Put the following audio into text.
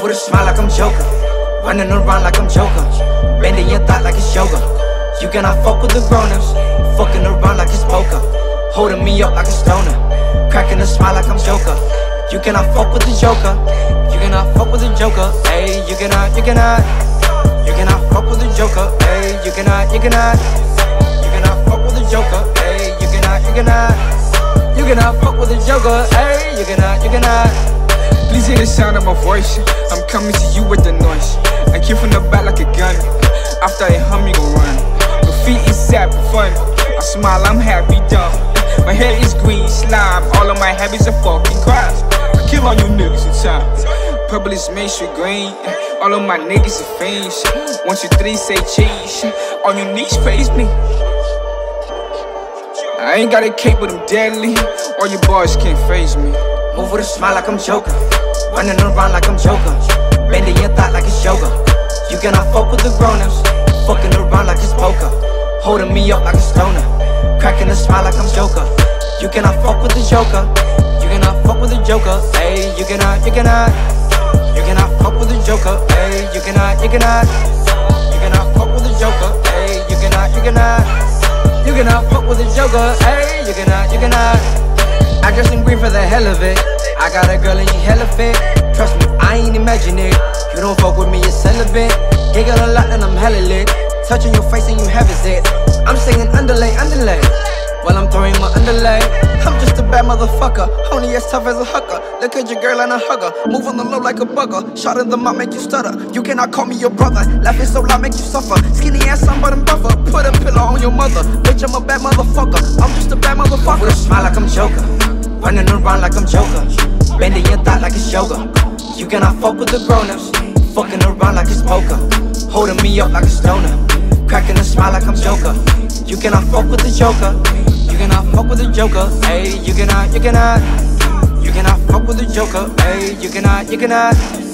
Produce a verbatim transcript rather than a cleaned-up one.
with a smile like I'm Joker, running around like I'm Joker, bending your thought like it's yoga. You cannot fuck with the grown-ups, fucking around like it's poker, holding me up like a stoner, cracking a smile like I'm Joker. You cannot fuck with the Joker, you cannot fuck with the Joker, ayy. You cannot, you cannot, you cannot fuck with the Joker, ayy. You cannot, you cannot, you cannot fuck with the Joker, ayy. You cannot, you cannot, you cannot fuck with the Joker, ayy. You cannot, you cannot. Please hear the sound of my voice, I'm coming to you with the noise. I kill from the back like a gun, after I hum you gon' run. My feet is sad for fun, I smile, I'm happy, dumb. My hair is green slime, all of my habits are fucking crimes. I kill all you niggas in time, public mainstream green. All of my niggas are fiends. One, two, three, say cheese. On your knees, praise me. I ain't got a cape, but I'm deadly. All your boys can't faze me. Move with a smile like I'm Joker, running around like I'm Joker, bending your thought like it's yoga. You cannot fuck with the grown-ups, fucking around like it's poker, holding me up like a stoner, cracking a smile like I'm Joker. You cannot fuck with the Joker, you cannot fuck with the Joker, ayy. You cannot, you cannot, you cannot fuck with the Joker, ayy. You cannot, you cannot, you cannot fuck with the Joker, ayy. You cannot, you cannot, you cannot fuck with the Joker, ayy. You cannot, you cannot. I dress in green for the hell of it. I got a girl and she hella fit. Trust me, I ain't imagine it. You don't fuck with me, you're celibate. Giggle a lot and I'm hella lit. Touching your face and you have it. I'm singing underlay, underlay, while I'm throwing my underlay. I'm just a bad motherfucker, only as tough as a hooker. Look at your girl and a hugger, move on the low like a bugger. Shot in the mouth make you stutter, you cannot call me your brother. Laughing so loud make you suffer, skinny ass somebody buffer. Put a pillow on your mother, bitch I'm a bad motherfucker. I'm just a bad motherfucker. With a smile like I'm Joker, running around like I'm Joker, bending your thought like it's yoga. You cannot fuck with the grown-ups, fucking around like it's poker, holding me up like a stoner, cracking a smile like I'm Joker. You cannot fuck with the Joker, you cannot fuck with the Joker, ayy. You cannot, you cannot, you cannot fuck with the Joker, ayy. You cannot, you cannot.